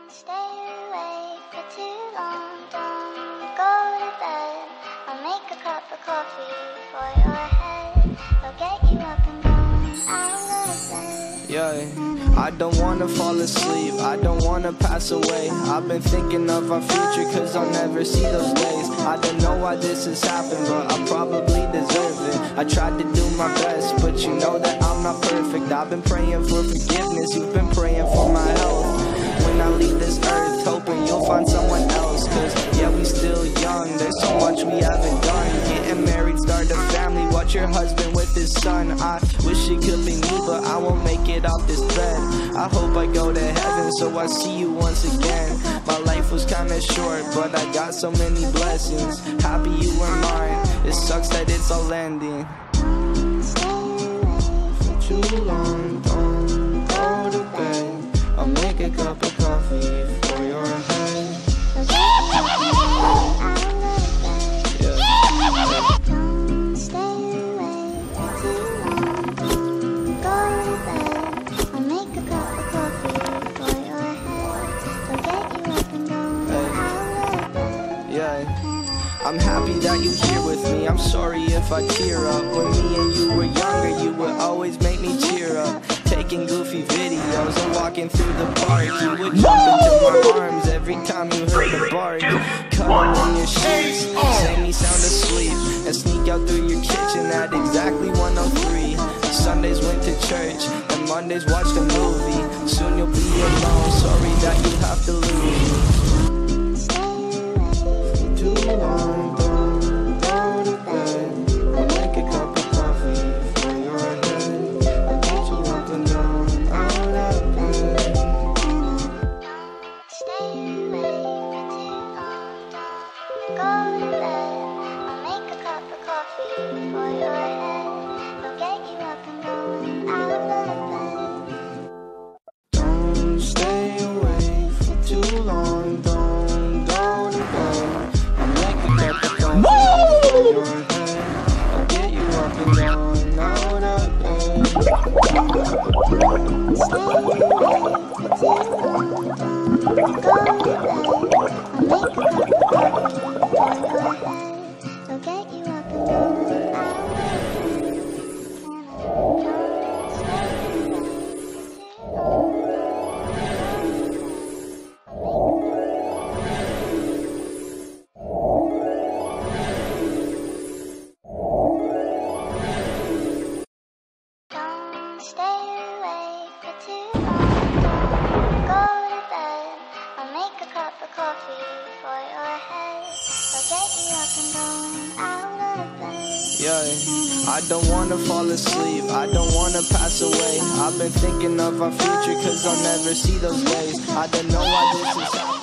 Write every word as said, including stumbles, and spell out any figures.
Stay awake for too long, don't go to bed. I'll make a cup of coffee for your head. I'll get you up and going out of bed. Yeah, I don't wanna fall asleep, I don't wanna pass away. I've been thinking of our future cause I'll never see those days. I don't know why this has happened, but I probably deserve it. I tried to do my best, but you know that I'm not perfect. I've been praying for forgiveness, you've been praying for my health. When I leave this earth, hoping you'll find someone else. Cause yeah, we still young, there's so much we haven't done. Getting married, start a family, watch your husband with his son. I wish it could be me, but I won't make it off this bed. I hope I go to heaven, so I see you once again. My life was kinda short, but I got so many blessings. Happy you were mine, it sucks that it's all ending. For too long, don't go to bed. I'll make a cup of coffee for your head. Don't stay awake for too long, don't go to bed. I'll make a cup of coffee for your head. I'll get you up and going out of bed. Yeah, I'm happy that you're here with me. I'm sorry if I tear up. When me and you were younger, you would always make me cheer up. Taking goofy videos and walking through the park. You would jump into my arms every time you heard a bark. Cuddle in your sheets, say me sound asleep, and sneak out through your kitchen at exactly one oh three. Sundays went to church, and Mondays watched a movie. Soon you'll be alone, sorry that you have to lose me. Too long, don't go to bed. I'll make a cup of coffee for your head. I'll get you up and down, out of bed. Stay awake for too long, don't go to bed. I'll make a cup of coffee for your head. I'll get you up and going out of bed. Don't stay awake for too long, don't go to bed. I'll make a cup of coffee for your head. I'll get you up and down, out of bed. Stay awake for too long, don't go to bed. I'll make a cup of coffee for your head. I'll get you up and going out of bed. Don't stay awake for too long. Don't stay awake for too long, don't go to bed. I'll make a cup of coffee for your head. I'll get you up and going out of bed. Yeah, I don't wanna fall asleep, I don't wanna pass away. I've been thinking of our future cause I'll never see those days. I don't know why this is happening.